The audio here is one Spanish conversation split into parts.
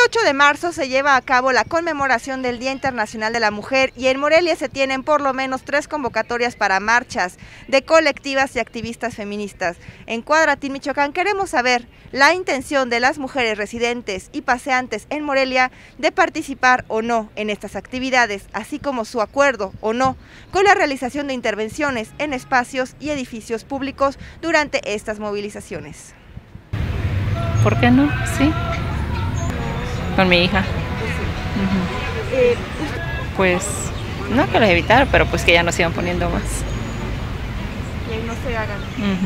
8 de marzo se lleva a cabo la conmemoración del Día Internacional de la Mujer y en Morelia se tienen por lo menos 3 convocatorias para marchas de colectivas y activistas feministas. En Cuadratín, Michoacán, queremos saber la intención de las mujeres residentes y paseantes en Morelia de participar o no en estas actividades, así como su acuerdo o no con la realización de intervenciones en espacios y edificios públicos durante estas movilizaciones. ¿Por qué no? Sí. Con mi hija. Pues no que los evitar, pero pues que ya no sigan poniendo más. Que no se hagan.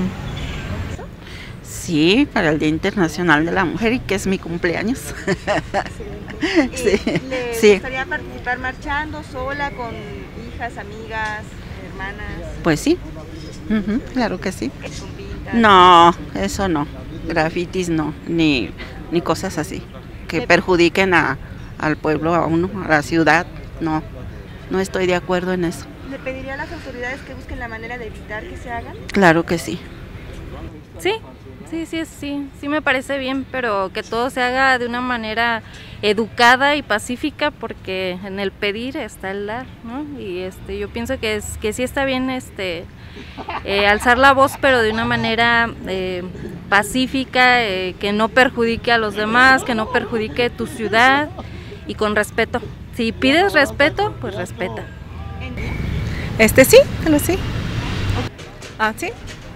Sí, para el Día Internacional de la Mujer y que es mi cumpleaños. Sí. ¿Le gustaría participar marchando sola, con hijas, amigas, hermanas? Pues sí, claro que sí. ¿Con pintas? No, eso no. Grafitis no, ni cosas así que perjudiquen al pueblo, a uno, a la ciudad. No estoy de acuerdo en eso. ¿Le pediría a las autoridades que busquen la manera de evitar que se hagan? Claro que sí. Sí me parece bien, pero que todo se haga de una manera educada y pacífica, porque en el pedir está el dar, ¿no? Y yo pienso que sí está bien alzar la voz, pero de una manera pacífica, que no perjudique a los demás, que no perjudique tu ciudad y con respeto. Si pides respeto, pues respeta. Sí, claro, sí. ¿Sí?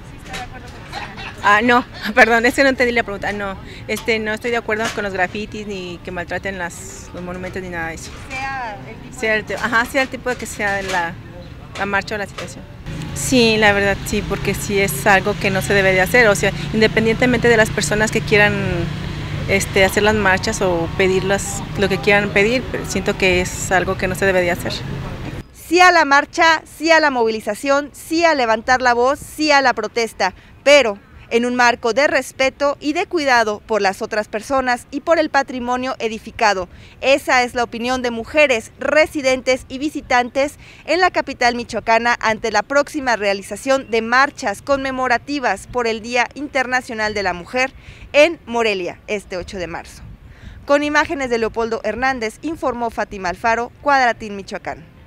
No, perdón, no entendí la pregunta. No estoy de acuerdo con los grafitis ni que maltraten los monumentos ni nada de eso. Sea el tipo de que sea la marcha o la situación. Sí, la verdad sí, porque sí es algo que no se debe de hacer, o sea, independientemente de las personas que quieran hacer las marchas o pedirlas, lo que quieran pedir, pero siento que es algo que no se debe de hacer. Sí a la marcha, sí a la movilización, sí a levantar la voz, sí a la protesta, pero en un marco de respeto y de cuidado por las otras personas y por el patrimonio edificado. Esa es la opinión de mujeres residentes y visitantes en la capital michoacana ante la próxima realización de marchas conmemorativas por el Día Internacional de la Mujer en Morelia, este 8 de marzo. Con imágenes de Leopoldo Hernández, informó Fátima Alfaro, Cuadratín, Michoacán.